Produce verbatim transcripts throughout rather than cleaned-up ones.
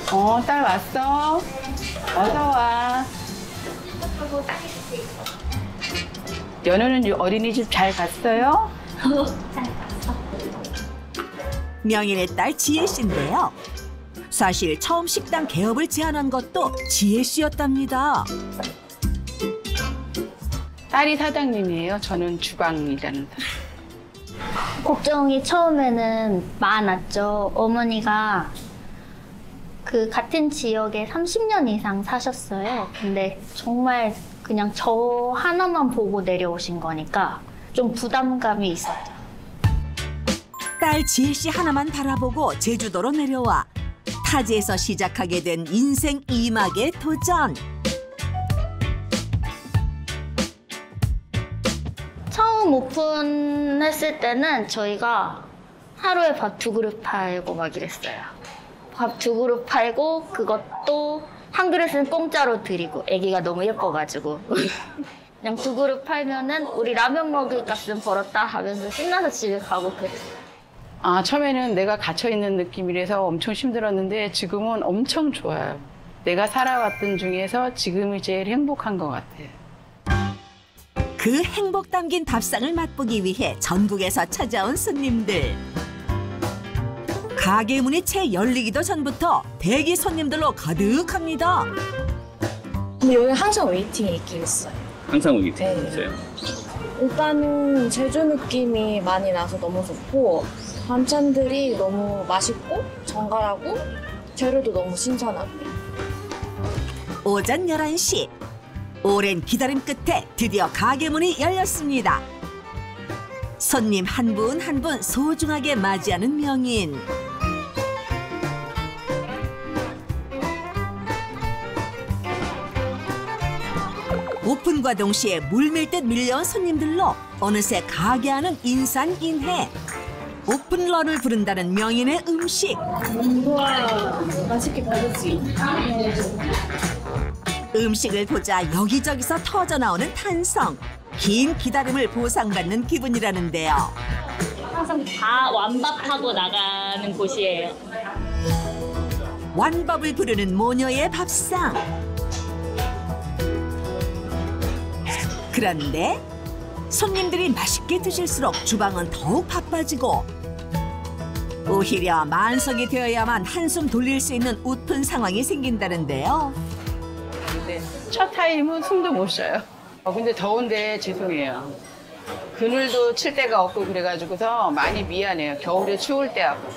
어, 딸 왔어? 어서 와. 연우는 어린이집 잘 갔어요? 명인의 딸 지혜 씨인데요. 사실 처음 식당 개업을 제안한 것도 지혜 씨였답니다. 딸이 사장님이에요. 저는 주방 일하는 사람. 걱정이 처음에는 많았죠. 어머니가 그 같은 지역에 삼십 년 이상 사셨어요. 근데 정말 그냥 저 하나만 보고 내려오신 거니까 좀 부담감이 있었죠. 딸 지혜 씨 하나만 바라보고 제주도로 내려와 타지에서 시작하게 된 인생 이 막의 도전. 처음 오픈했을 때는 저희가 하루에 밥 두 그릇 팔고 막 이랬어요. 밥 두 그릇 팔고 그것도 한 그릇은 공짜로 드리고 아기가 너무 예뻐가지고 그냥 두 그릇 팔면은 우리 라면 먹을 값은 벌었다 하면서 신나서 집에 가고 그랬어요. 아, 처음에는 내가 갇혀있는 느낌이라서 엄청 힘들었는데 지금은 엄청 좋아요. 내가 살아왔던 중에서 지금이 제일 행복한 것 같아요. 그 행복 담긴 밥상을 맛보기 위해 전국에서 찾아온 손님들. 가게 문이 채 열리기도 전부터 대기 손님들로 가득합니다. 근데 여기 항상 웨이팅이 있긴 있어요. 항상 오기 네. 있어요. 일단은 제주 느낌이 많이 나서 너무 좋고 반찬들이 너무 맛있고 정갈하고 재료도 너무 신선하고. 오전 열한 시. 오랜 기다림 끝에 드디어 가게 문이 열렸습니다. 손님 한 분 한 분 소중하게 맞이하는 명인. 오픈과 동시에 물밀듯 밀려온 손님들로 어느새 가게 안은 인산인해. 오픈런을 부른다는 명인의 음식. 우와, 맛있게 받았지. 음식을 보자 여기저기서 터져나오는 탄성. 긴 기다림을 보상받는 기분이라는데요. 항상 다 완밥하고 나가는 곳이에요. 완밥을 부르는 모녀의 밥상. 그런데 손님들이 맛있게 드실수록 주방은 더욱 바빠지고 오히려 만석이 되어야만 한숨 돌릴 수 있는 웃픈 상황이 생긴다는데요. 근데 첫 타임은 숨도 못 쉬어요. 어, 근데 더운데 죄송해요. 그늘도 칠 데가 없고 그래가지고서 많이 미안해요. 겨울에 추울 때하고.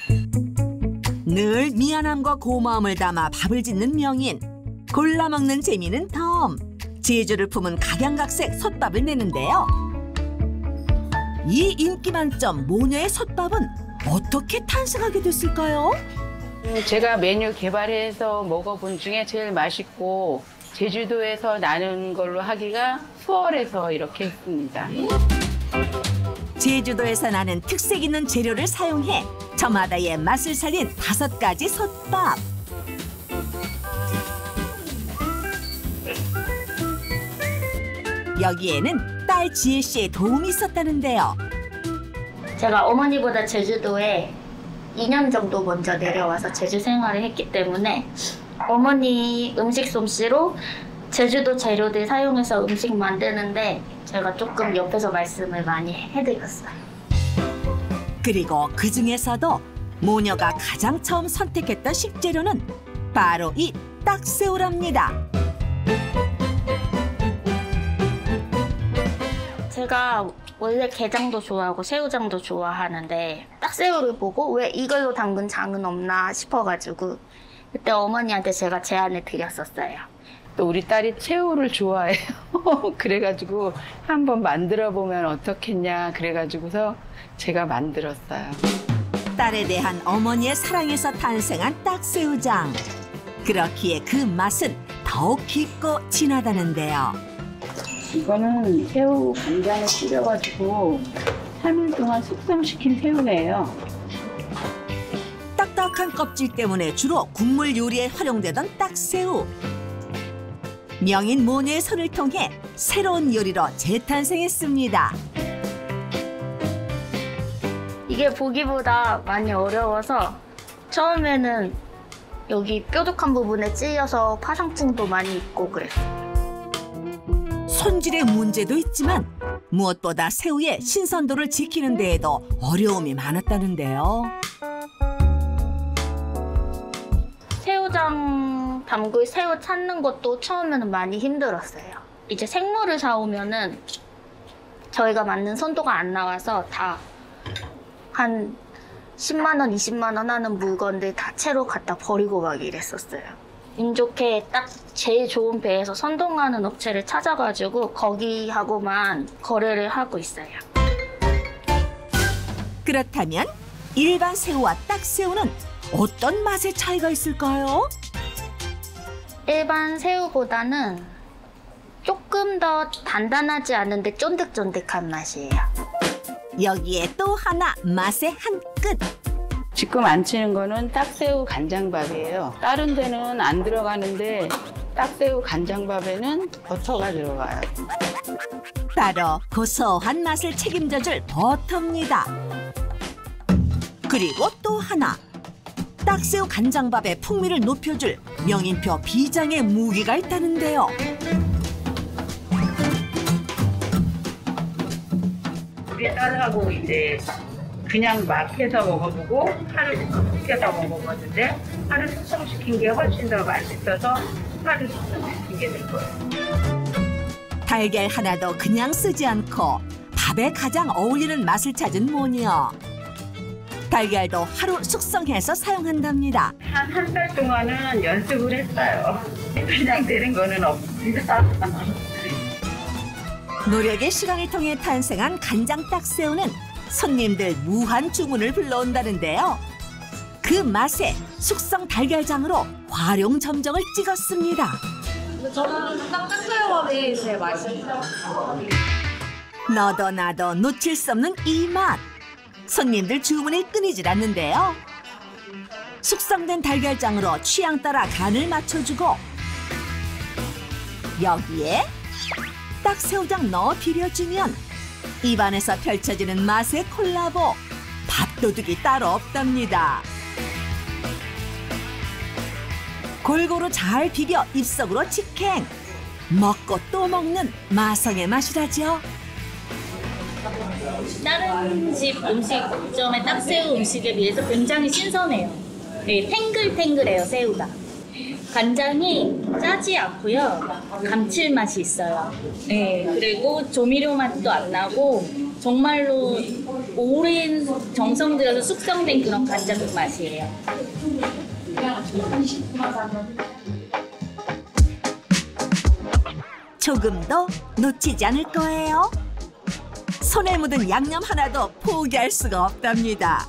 늘 미안함과 고마움을 담아 밥을 짓는 명인. 골라 먹는 재미는 덤. 제주를 품은 각양각색 솥밥을 내는데요. 이 인기 만점 모녀의 솥밥은 어떻게 탄생하게 됐을까요? 제가 메뉴 개발해서 먹어본 중에 제일 맛있고 제주도에서 나는 걸로 하기가 수월해서 이렇게 했습니다. 제주도에서 나는 특색 있는 재료를 사용해 저마다의 맛을 살린 다섯 가지 솥밥. 여기에는 딸 지혜 씨의 도움이 있었다는데요. 제가 어머니보다 제주도에 이 년 정도 먼저 내려와서 제주 생활을 했기 때문에 어머니 음식 솜씨로 제주도 재료들 사용해서 음식 만드는데 제가 조금 옆에서 말씀을 많이 해드렸어요. 그리고 그 중에서도 모녀가 가장 처음 선택했던 식재료는 바로 이 딱새우랍니다. 제가 원래 게장도 좋아하고 새우장도 좋아하는데 딱새우를 보고 왜 이걸로 담근 장은 없나 싶어가지고 그때 어머니한테 제가 제안을 드렸었어요. 또 우리 딸이 새우를 좋아해요. 그래가지고 한번 만들어 보면 어떻겠냐 그래가지고서 제가 만들었어요. 딸에 대한 어머니의 사랑에서 탄생한 딱새우장. 그렇기에 그 맛은 더욱 깊고 진하다는데요. 이거는 새우 간장에 뿌려가지고 삼 일 동안 숙성시킨 새우예요. 딱딱한 껍질 때문에 주로 국물 요리에 활용되던 딱새우. 명인 모녀의 손을 통해 새로운 요리로 재탄생했습니다. 이게 보기보다 많이 어려워서 처음에는 여기 뾰족한 부분에 찔려서 파상풍도 많이 있고 그랬어요. 손질의 문제도 있지만 무엇보다 새우의 신선도를 지키는 데에도 어려움이 많았다는데요. 새우장 담글 새우 찾는 것도 처음에는 많이 힘들었어요. 이제 생물을 사오면은 저희가 맞는 선도가 안 나와서 다 한 십만 원, 이십만 원 하는 물건들 다 채로 갖다 버리고 막 이랬었어요. 운 좋게 딱 제일 좋은 배에서 선동하는 업체를 찾아가지고 거기하고만 거래를 하고 있어요. 그렇다면 일반 새우와 딱새우는 어떤 맛의 차이가 있을까요? 일반 새우보다는 조금 더 단단하지 않은데 쫀득쫀득한 맛이에요. 여기에 또 하나 맛의 한 끝. 지금 안 치는 거는 딱새우 간장밥이에요. 다른 데는 안 들어가는데 딱새우 간장밥에는 버터가 들어가요. 바로 고소한 맛을 책임져줄 버터입니다. 그리고 또 하나. 딱새우 간장밥의 풍미를 높여줄 명인표 비장의 무기가 있다는데요. 우리 딸하고 이제 그냥 막 해서 먹어보고 파를 숙성시켜서 먹어봤는데 파를 숙성시킨 게 훨씬 더 맛있어서 파를 숙성시킨 게 된 거예요. 달걀 하나도 그냥 쓰지 않고 밥에 가장 어울리는 맛을 찾은 모녀. 달걀도 하루 숙성해서 사용한답니다. 한 한 달 동안은 연습을 했어요. 그냥 되는 거는 없습니다. 노력의 시간을 통해 탄생한 간장 딱새우는 손님들 무한 주문을 불러온다는데요. 그 맛에 숙성 달걀장으로 활용 점정을 찍었습니다. 저는 딱 딱새우밥이 제일 맛있어요. 너도 나도 놓칠 수 없는 이 맛. 손님들 주문이 끊이질 않는데요. 숙성된 달걀장으로 취향 따라 간을 맞춰주고 여기에 딱새우장 넣어 비벼주면 입안에서 펼쳐지는 맛의 콜라보. 밥도둑이 따로 없답니다. 골고루 잘 비벼 입속으로 직행. 먹고 또 먹는 마성의 맛이라죠. 다른 집 음식점의 딱새우 음식에 비해서 굉장히 신선해요. 네, 탱글탱글해요, 새우가. 간장이 짜지 않고요. 감칠맛이 있어요. 네, 그리고 조미료 맛도 안 나고 정말로 오랜 정성 들여서 숙성된 그런 간장 맛이에요. 조금도 놓치지 않을 거예요. 손에 묻은 양념 하나도 포기할 수가 없답니다.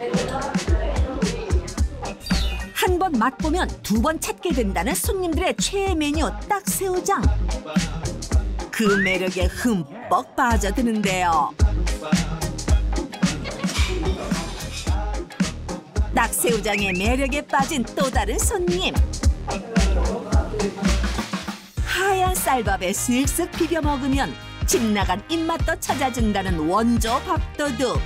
한 번 맛보면 두 번 찾게 된다는 손님들의 최애 메뉴 딱새우장. 그 매력에 흠뻑 빠져드는데요. 딱새우장의 매력에 빠진 또 다른 손님. 하얀 쌀밥에 슥슥 비벼 먹으면 집 나간 입맛도 찾아준다는 원조 밥도둑.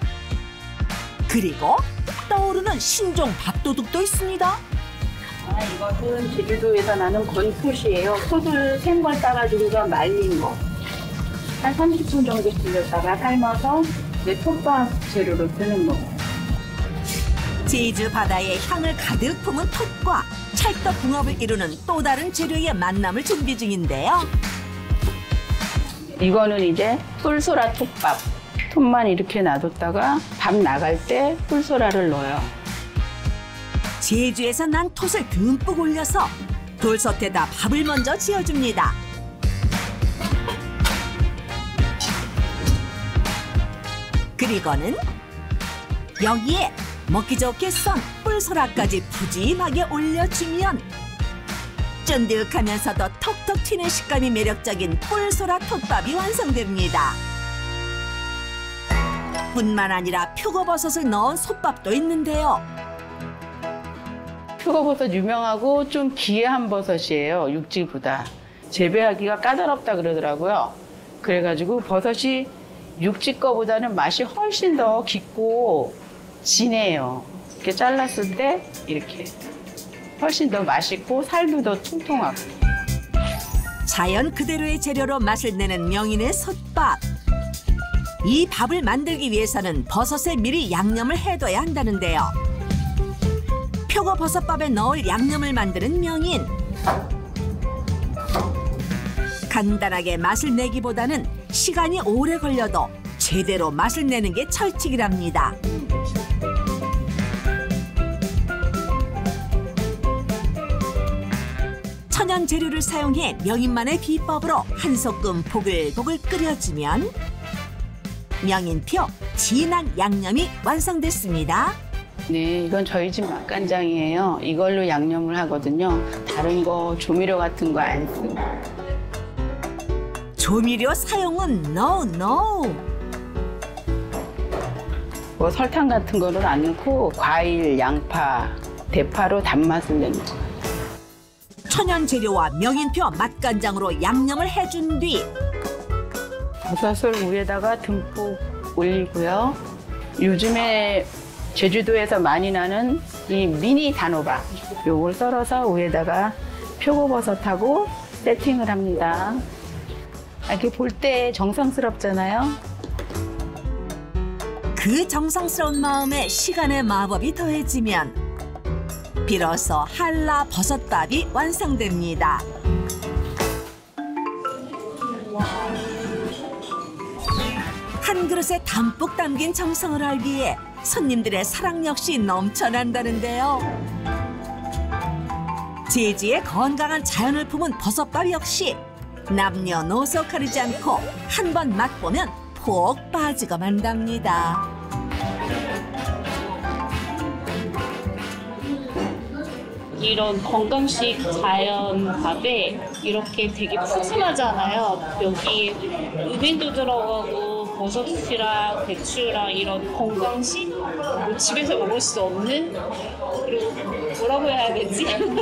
그리고 떠오르는 신종 밥도둑도 있습니다. 아, 이것은 제주도에서 나는 건톳이에요. 톳을 생걸 따가지고가 말린 거. 한 삼십 분 정도 질렸다가 삶아서 내 톱밥 재료로 쓰는 거. 제주 바다의 향을 가득 품은 톳과 찰떡궁합을 이루는 또 다른 재료의 만남을 준비 중인데요. 이거는 이제 뿔소라 톱밥. 톱만 이렇게 놔뒀다가 밥 나갈 때 뿔소라를 넣어요. 제주에서 난 톳을 듬뿍 올려서 돌솥에다 밥을 먼저 지어줍니다. 그리고는 여기에 먹기 좋게 썬 뿔소라까지 푸짐하게 올려주면 쫀득하면서도 톡톡 튀는 식감이 매력적인 뿔소라 톱밥이 완성됩니다. 뿐만 아니라 표고버섯을 넣은 솥밥도 있는데요. 표고버섯 유명하고 좀 귀한 버섯이에요. 육지보다. 재배하기가 까다롭다 그러더라고요. 그래가지고 버섯이 육지 거보다는 맛이 훨씬 더 깊고 진해요. 이렇게 잘랐을 때 이렇게 훨씬 더 맛있고 살도 더 통통하고. 자연 그대로의 재료로 맛을 내는 명인의 솥밥. 이 밥을 만들기 위해서는 버섯에 미리 양념을 해둬야 한다는데요. 표고버섯밥에 넣을 양념을 만드는 명인. 간단하게 맛을 내기보다는 시간이 오래 걸려도 제대로 맛을 내는 게 철칙이랍니다. 천연 재료를 사용해 명인만의 비법으로 한 소끔 보글보글 끓여주면 명인표 진한 양념이 완성됐습니다. 네, 이건 저희 집 맛간장이에요. 이걸로 양념을 하거든요. 다른 거 조미료 같은 거 안 쓰고. 조미료 사용은 no, no. 뭐 설탕 같은 거는 안 넣고 과일, 양파, 대파로 단맛을 내는 거예요. 천연 재료와 명인표 맛간장으로 양념을 해준 뒤 버섯을 위에다가 듬뿍 올리고요. 요즘에 제주도에서 많이 나는 이 미니 단호박, 요걸 썰어서 위에다가 표고버섯하고 세팅을 합니다. 이렇게 볼 때 정성스럽잖아요. 그 정성스러운 마음에 시간의 마법이 더해지면 비로소 한라 버섯밥이 완성됩니다. 한 그릇에 담뿍 담긴 정성을 알기에 손님들의 사랑 역시 넘쳐난다는데요. 제주의 건강한 자연을 품은 버섯밥 역시 남녀노소 가리지 않고 한 번 맛보면 푹 빠지고 만답니다. 이런 건강식 자연 밥에 이렇게 되게 푸짐하잖아요. 여기 은행도 들어가고 버섯이랑 배추랑 이런 건강식, 뭐 집에서 먹을 수 없는, 그리고 뭐라고 해야 되지?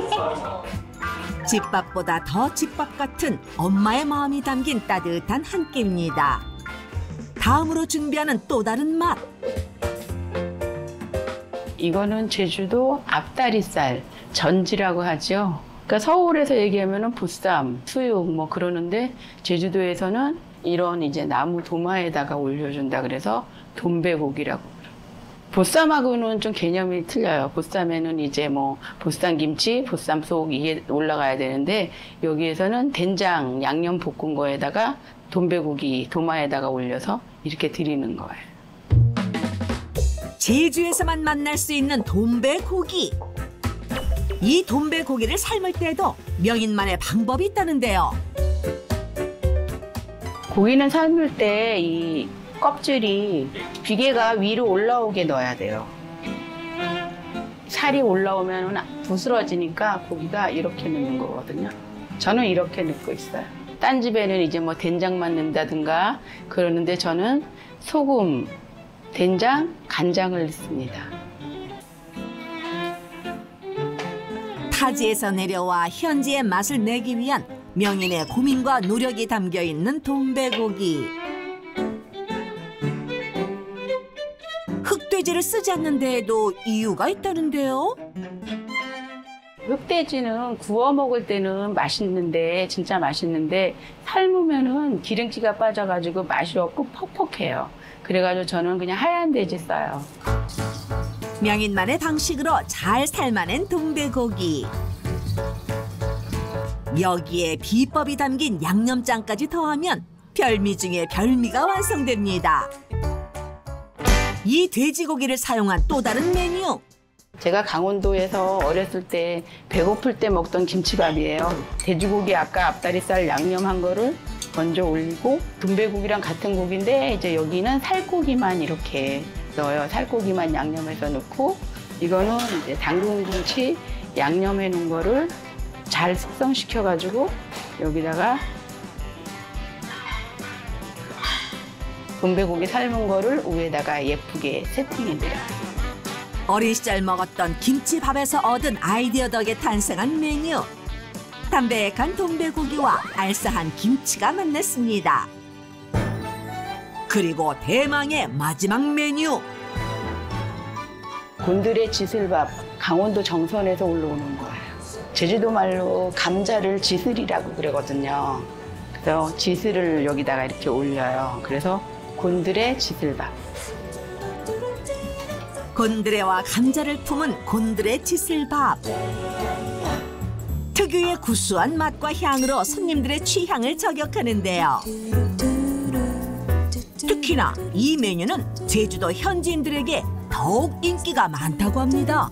집밥보다 더 집밥 같은 엄마의 마음이 담긴 따뜻한 한 끼입니다. 다음으로 준비하는 또 다른 맛. 이거는 제주도 앞다리살, 전지라고 하죠. 그러니까 서울에서 얘기하면은 보쌈, 수육 뭐 그러는데 제주도에서는 이런 이제 나무 도마에다가 올려준다 그래서 돈배고기라고. 보쌈하고는 좀 개념이 틀려요. 보쌈에는 이제 뭐 보쌈김치, 보쌈속 이게 올라가야 되는데 여기에서는 된장, 양념 볶은 거에다가 돈배고기 도마에다가 올려서 이렇게 드리는 거예요. 제주에서만 만날 수 있는 돈배고기. 이 돈배고기를 삶을 때도 명인만의 방법이 있다는데요. 고기는 삶을 때 이 껍질이 비계가 위로 올라오게 넣어야 돼요. 살이 올라오면 부스러지니까 고기가 이렇게 넣는 거거든요. 저는 이렇게 넣고 있어요. 딴 집에는 이제 뭐 된장만 넣는다든가 그러는데 저는 소금, 된장, 간장을 넣습니다. 타지에서 내려와 현지의 맛을 내기 위한 명인의 고민과 노력이 담겨 있는 돈배고기. 흑돼지를 쓰지 않는 데에도 이유가 있다는데요. 흑돼지는 구워 먹을 때는 맛있는데 진짜 맛있는데 삶으면은 기름기가 빠져가지고 맛이 없고 퍽퍽해요. 그래가지고 저는 그냥 하얀 돼지 써요. 명인만의 방식으로 잘 삶아낸 돈배고기. 여기에 비법이 담긴 양념장까지 더하면 별미 중에 별미가 완성됩니다. 이 돼지고기를 사용한 또 다른 메뉴. 제가 강원도에서 어렸을 때 배고플 때 먹던 김치밥이에요. 돼지고기 아까 앞다리살 양념한 거를 먼저 올리고 돈배고기랑 같은 고기인데 이제 여기는 살코기만 이렇게 넣어요. 살코기만 양념해서 넣고 이거는 이제 당근김치 양념해 놓은 거를 잘 숙성시켜 가지고 여기다가 돈배고기 삶은 거를 위에다가 예쁘게 세팅해드려요. 어린 시절 먹었던 김치밥에서 얻은 아이디어 덕에 탄생한 메뉴. 담백한 돈배고기와 알싸한 김치가 만났습니다. 그리고 대망의 마지막 메뉴. 곤드레 지슬밥 강원도 정선에서 올라오는 거예요. 제주도 말로 감자를 지슬이라고 그러거든요. 그래서 지슬을 여기다가 이렇게 올려요. 그래서 곤드레 지슬밥. 곤드레와 감자를 품은 곤드레 지슬밥. 특유의 구수한 맛과 향으로 손님들의 취향을 저격하는데요. 특히나 이 메뉴는 제주도 현지인들에게 더욱 인기가 많다고 합니다.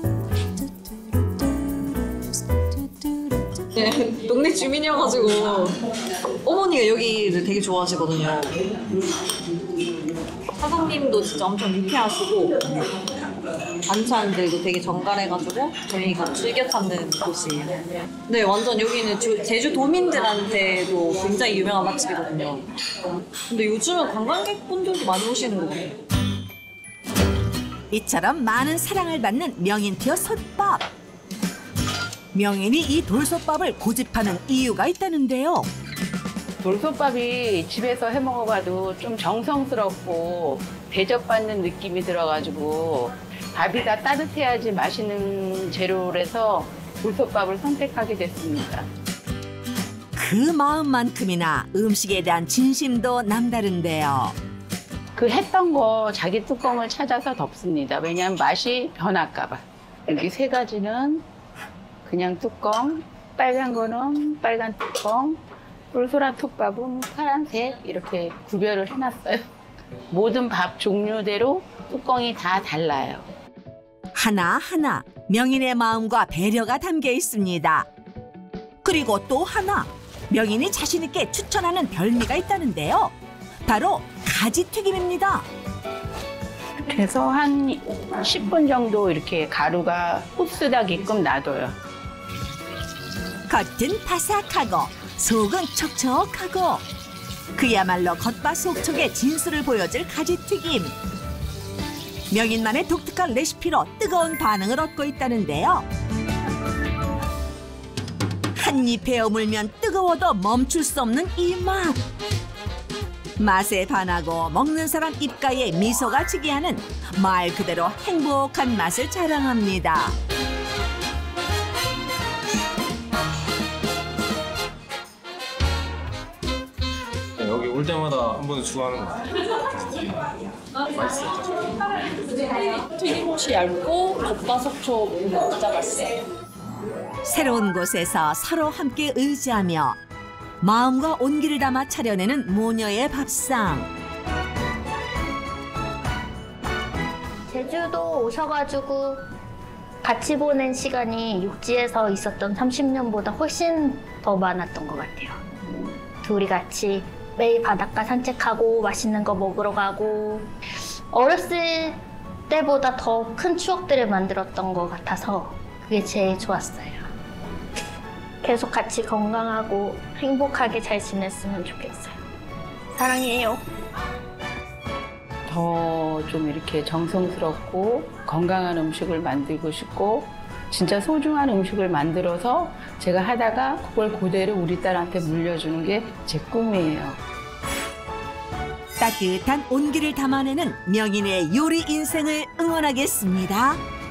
네, 동네 주민이어가지고 어머니가 여기를 되게 좋아하시거든요. 사장님도 진짜 엄청 유쾌하시고 반찬들도 되게 정갈해가지고 저희가 즐겨 찾는 곳이에요. 네, 완전 여기는 주, 제주도민들한테도 굉장히 유명한 맛집이거든요. 근데 요즘은 관광객분들도 많이 오시는 것 같아요. 이처럼 많은 사랑을 받는 명인티어 솥밥. 명인이 이 돌솥밥을 고집하는 이유가 있다는데요. 돌솥밥이 집에서 해 먹어봐도 좀 정성스럽고 대접받는 느낌이 들어가지고 밥이 다 따뜻해야지 맛있는 재료라서 돌솥밥을 선택하게 됐습니다. 그 마음만큼이나 음식에 대한 진심도 남다른데요. 그 했던 거 자기 뚜껑을 찾아서 덮습니다. 왜냐하면 맛이 변할까 봐. 여기 세 가지는 그냥 뚜껑, 빨간 거는 빨간 뚜껑, 꿀소라 톱밥은 파란색 이렇게 구별을 해놨어요. 모든 밥 종류대로 뚜껑이 다 달라요. 하나하나 명인의 마음과 배려가 담겨 있습니다. 그리고 또 하나, 명인이 자신 있게 추천하는 별미가 있다는데요. 바로 가지튀김입니다. 그래서 한 십 분 정도 이렇게 가루가 흡수되게끔 놔둬요. 겉은 바삭하고 속은 촉촉하고 그야말로 겉바속촉의 진수를 보여줄 가지튀김. 명인만의 독특한 레시피로 뜨거운 반응을 얻고 있다는데요. 한 입에 오물면 뜨거워도 멈출 수 없는 이 맛. 맛에 반하고 먹는 사람 입가에 미소가 지게 하는 말 그대로 행복한 맛을 자랑합니다. 여기 올 때마다 한 번은 주문하는 거 같아요. 맛있어요. 튀김옷이 얇고 겉바속촉 진짜 맛있어요. 새로운 곳에서 서로 함께 의지하며 마음과 온기를 담아 차려내는 모녀의 밥상. 제주도 오셔가지고 같이 보낸 시간이 육지에서 있었던 삼십 년보다 훨씬 더 많았던 것 같아요. 둘이 같이 매일 바닷가 산책하고 맛있는 거 먹으러 가고 어렸을 때보다 더 큰 추억들을 만들었던 것 같아서 그게 제일 좋았어요. 계속 같이 건강하고 행복하게 잘 지냈으면 좋겠어요. 사랑해요. 더 좀 이렇게 정성스럽고 건강한 음식을 만들고 싶고 진짜 소중한 음식을 만들어서 제가 하다가 그걸 그대로 우리 딸한테 물려주는 게 제 꿈이에요. 따뜻한 온기를 담아내는 명인의 요리 인생을 응원하겠습니다.